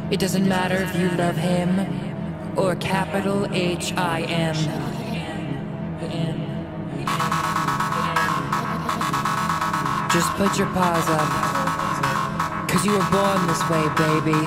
It doesn't matter if you love him or capital H-I-M. Just put your paws up, 'cause you were born this way, baby.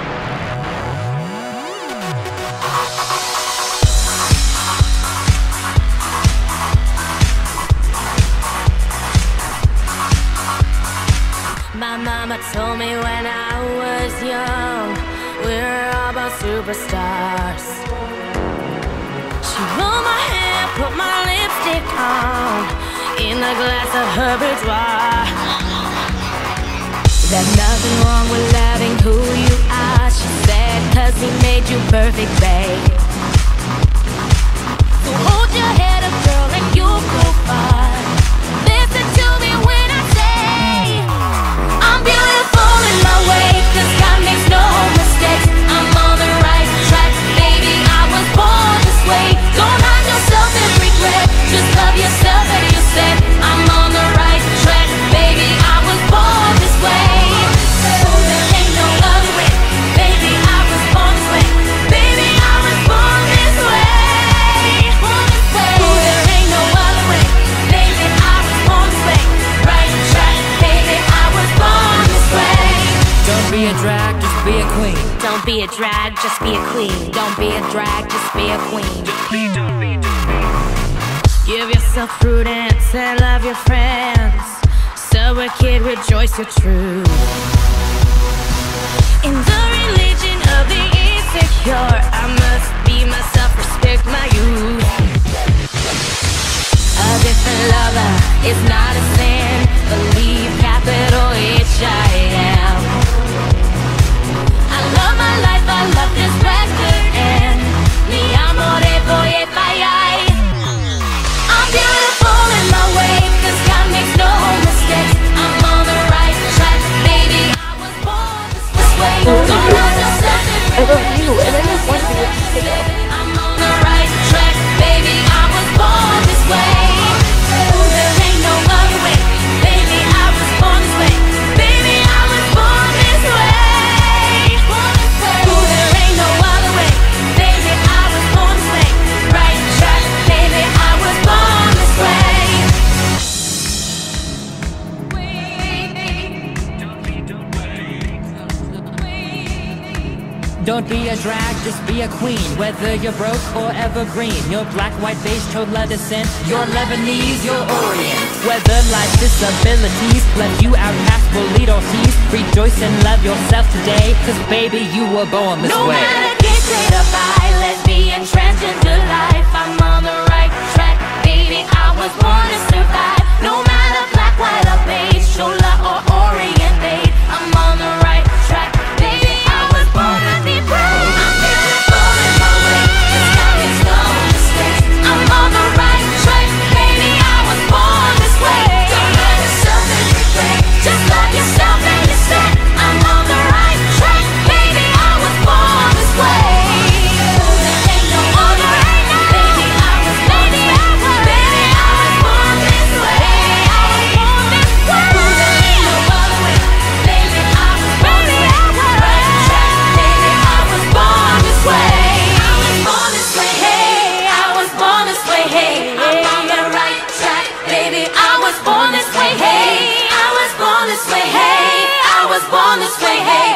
My mama told me when I was young, we're all about superstars. She rolled my hair, put my lipstick on, in the glass of her boudoir. There's nothing wrong with loving who you are, she said, 'cause he made you perfect, babe. So hold your head up, girl, and you'll go far. Listen to me when I say I'm beautiful in my way, 'cause God makes no mistakes. I'm on the right track, baby, I was born this way. Don't hide yourself in regret, just love yourself and you said I'm on the right track, baby, I was born this way. There ain't no other way, baby, I was born this way. Baby, I was born this way. There ain't no other way, baby, I was born this way. Right track, baby, I was born this way. Don't be a drag, just be a queen. Don't be a drag, just be a queen. Don't be a drag, just be a queen. Give yourself prudence and love your friends. So a kid, rejoice your truth. In the religion of the insecure, I must be myself, respect my youth. A different lover is not a sin. Believe capital H-I-M. I love my life, I love this record, and mi amore voy a fallar. I'm beautiful in my way, 'cause God makes no mistakes. I'm on the right track, baby, I was born this way. Don't hurt yourself in regret. I love you, and I just want you to take it. I'm on the right track, baby, I was born this way. There ain't no other way, baby, I was born this way. Baby, I was born this way. There ain't no other way, baby, I was born this way. Right track, baby, I was born this way. Don't be a drag, just be a queen. Whether you're broke or evergreen, you're black, white, beige, chola descent, you're Lebanese, you're Orient. Whether life's disabilities left you outcast, bullied or teased, rejoice and love yourself today, 'cause baby, you were born this No way. matter gay, straight or bi, lesbian, transgender life, I'm on the right track, baby, I was born to survive. No matter black, white or beige, chola or Orient, babe, I'm on the right track, baby, I was born to be brave. I'm beautiful in my way, 'cause God makes no mistakes. I'm on the right track, baby, I was born this way. Don't hurt yourself in regret, just love yourself and you said I'm on the right track, baby, I was born this way. There ain't no other way, baby, I was born this way. Baby, I was born this way. I was born this way. There ain't no other way, baby, I was born this way. Right track, baby, I was born this way. I was born this way, hey, I was born this way, hey. I'm on the right track, baby, I was born this way, hey. I was born this way, hey. I was born this way, hey.